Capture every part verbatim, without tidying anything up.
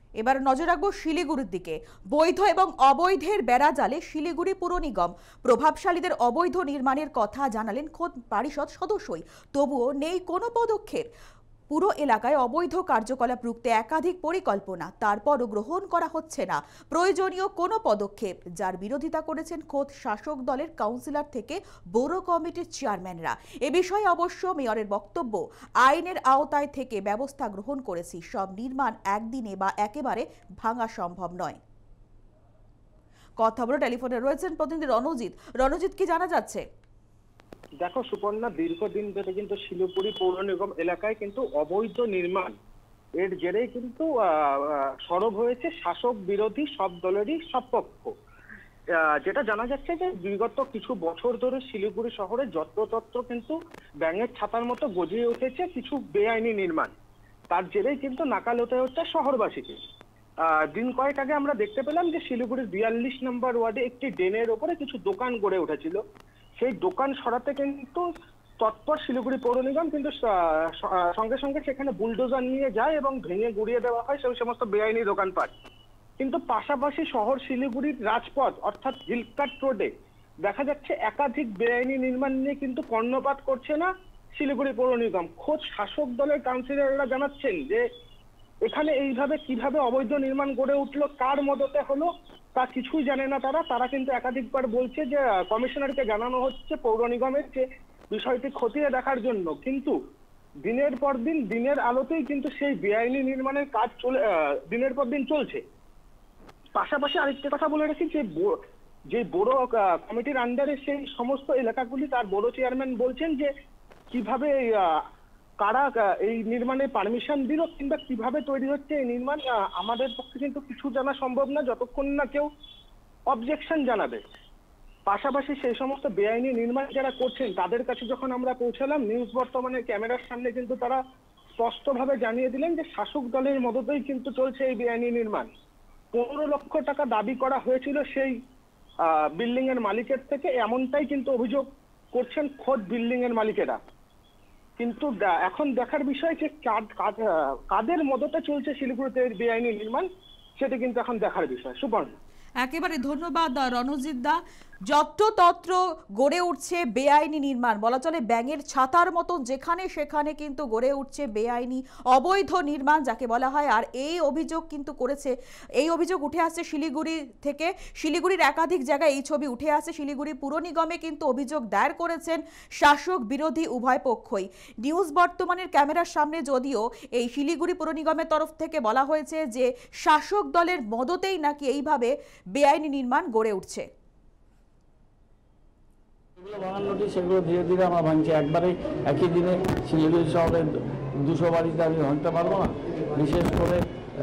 এবার নজর রাখবো শিলিগুড়ির দিকে। বৈধ এবং অবৈধের বেড়াজালে শিলিগুড়ি পুর নিগম। প্রভাবশালীদের অবৈধ নির্মাণের কথা জানালেন খোদ পরিষদ সদস্যই, তবুও নেই কোনো পদক্ষেপ। পুরো এলাকায় অবৈধ কার্যকলাপ রুখতে একাধিক পরিকল্পনা, তারপরও গ্রহণ করা হচ্ছে না প্রয়োজনীয় কোনো পদক্ষেপ, যার বিরোধিতা করেছেন খোদ শাসক দলের কাউন্সিলর থেকে বড় কমিটির চেয়ারম্যানরা। এ বিষয়ে অবশ্য মেয়রের বক্তব্য, আইনের আওতায় থেকে ব্যবস্থা গ্রহণ করেছি, সব নির্মাণ একদিনে বা একেবারে ভাঙা সম্ভব নয়। কথা বলে টেলিফোনে রয়েছেন প্রতিনিধি রণজিৎ। রণজিৎ, কি জানা যাচ্ছে? দেখো সুপর্ণা, দীর্ঘদিন ধরে কিন্তু শিলিগুড়ি পৌর নিগম এলাকায় কিন্তু অবৈধ নির্মাণ এর জেরেই কিন্তু সরব হয়েছে শাসক বিরোধী সব দলেরই সব পক্ষ। যেটা জানা যাচ্ছে যে বিগত কিছু বছর ধরে শিলিগুড়ি শহরে যত্রতত্র কিন্তু ব্যাঙের ছাতার মতো গজিয়ে উঠেছে কিছু বেআইনি নির্মাণ। তার জেরেই কিন্তু নাকাল হতে হচ্ছে শহরবাসীকে। দিন কয়েক আগে আমরা দেখতে পেলাম যে শিলিগুড়ির বিয়াল্লিশ নম্বর ওয়ার্ডে একটি ড্রেনের ওপরে কিছু দোকান গড়ে উঠেছিল। সেই দোকান সরাতে কিন্তু তৎপর শিলিগুড়ি পৌর নিগম কিন্তু সঙ্গে সঙ্গে সেখানে বুলডোজার নিয়ে যায় এবং ভেঙে গুড়িয়ে দেওয়া হয় সেই সমস্ত বেআইনি দোকানপাট। কিন্তু পাশাপাশি শহর শিলিগুড়ির রাজপথ অর্থাৎ হিলকাট রোডে দেখা যাচ্ছে একাধিক বেআইনি নির্মাণ নিয়ে কিন্তু কর্ণপাত করছে না শিলিগুড়ি পৌর নিগম। খোদ শাসক দলের কাউন্সিলররা জানাচ্ছেন যে এখানে এইভাবে কিভাবে অবৈধ নির্মাণ গড়ে উঠলো, কার মদতে হলো, তা কিছুই জানে না তারা। তারা কিন্তু একাধিকবার বলছে যে কমিশনারকে জানানো হচ্ছে পৌর নিগমের যে বিষয়টি খতিয়ে দেখার জন্য, কিন্তু দিনের পর দিন দিনের আলোতেই কিন্তু সেই বেআইনি নির্মাণের কাজ চলে দিনের পর দিন চলছে। পাশাপাশি আরেকটা কথা বলে রাখি যে যে বড় কমিটির আন্ডারে সেই সমস্ত এলাকাগুলি তার বড় চেয়ারম্যান বলছেন যে কিভাবে কারা এই নির্মাণে পারমিশন দিল কিংবা কিভাবে তৈরি হচ্ছে এই নির্মাণ আমাদের পক্ষে কিন্তু কিছু জানা সম্ভব না যতক্ষণ না কেউ অবজেকশন জানাবে। পাশাপাশি সেই সমস্ত বেআইনি নির্মাণ যারা করছেন তাদের কাছে যখন আমরা পৌঁছালাম, নিউজ বর্তমানে ক্যামেরার সামনে কিন্তু তারা স্পষ্টভাবে জানিয়ে দিলেন যে শাসক দলের মদতেই কিন্তু চলছে এই বেআইনি নির্মাণ। পনেরো লক্ষ টাকা দাবি করা হয়েছিল সেই বিল্ডিং এর মালিকের থেকে, এমনটাই কিন্তু অভিযোগ করছেন খোদ বিল্ডিং এর মালিকেরা। কিন্তু এখন দেখার বিষয় যে কাদের মদতে চলছে শিলিগুড়িতে বেআইনি নির্মাণ, সেটা কিন্তু এখন দেখার বিষয়। সুবর্ণ, একেবারে ধন্যবাদ রণজিৎ দা। যত্রতত্র গড়ে উঠছে বেআইনি নির্মাণ, বলা চলে ব্যাঙের ছাতার মতন যেখানে সেখানে কিন্তু গড়ে উঠছে বেআইনি অবৈধ নির্মাণ যাকে বলা হয়। আর এই অভিযোগ কিন্তু করেছে, এই অভিযোগ উঠে আসছে শিলিগুড়ি থেকে। শিলিগুড়ির একাধিক জায়গায় এই ছবি উঠে আসছে। শিলিগুড়ি পুর নিগমে কিন্তু অভিযোগ দায়ের করেছেন শাসক বিরোধী উভয় পক্ষই। নিউজ বর্তমানের ক্যামেরার সামনে যদিও এই শিলিগুড়ি পুর নিগমের তরফ থেকে বলা হয়েছে যে শাসক দলের মদতেই নাকি এইভাবে বেআইনি নির্মাণ গড়ে উঠছে। বানানোটি সেগুলো ধীরে ধীরে আমরা ভাঙছি। একবারে একই দিনে শিলিগুড়ি শহরের দুশো বাড়িতে আমি ভাঙতে পারবো না। বিশেষ করে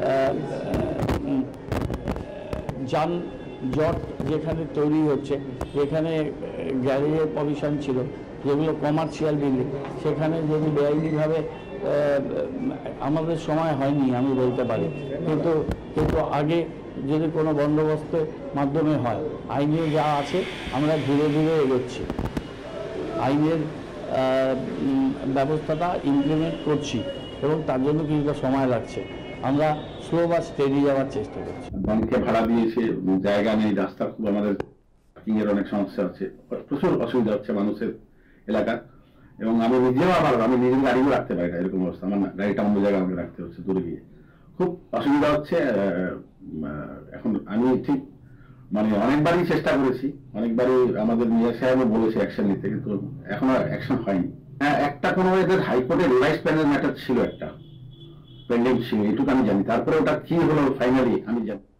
যানজট যেখানে তৈরি হচ্ছে, যেখানে গ্যারেজের পজিশন ছিল, যেগুলো কমার্শিয়াল বিল্ডিং, সেখানে যদি বেআইনিভাবে আমাদের সময় হয়নি আমি বলতে পারি, কিন্তু কিন্তু আগে যদি কোনো বন্দোবস্তের মাধ্যমে হয়, আইনে যা আছে আমরা ধীরে ধীরে এগোচ্ছি, আইনের ব্যবস্থাটা ইমপ্লিমেন্ট করছি এবং তার জন্য কিছুটা সময় লাগছে। আমরা স্লো বা স্টেডি যাওয়ার চেষ্টা করছি। ব্যাংকে ভাড়া দিয়েছে, জায়গা নেই, রাস্তা খুব আমাদের পার্কিং এর অনেক সমস্যা আছে, প্রচুর অসুবিধা হচ্ছে মানুষের এলাকা। এবং আমি নিজেও আবার আমি নিজের গাড়িও রাখতে পারি না, এরকম অবস্থা। আমার গাড়িটা অন্য জায়গায় আমাকে রাখতে হচ্ছে দূরে গিয়ে, খুব অসুবিধা হচ্ছে। এখন আমি ঠিক মানে অনেকবারই চেষ্টা করেছি, অনেকবারই আমাদের মেয়র সাহেবও বলেছে অ্যাকশন নিতে, কিন্তু এখনো অ্যাকশন হয়নি। হ্যাঁ, একটা কোনো এদের হাইকোর্টে রিভাইস প্যানেল ম্যাটার ছিল, একটা পেন্ডিং ছিল, এটুকু আমি জানি। তারপরে ওটা কি হলো ফাইনালি আমি জানি।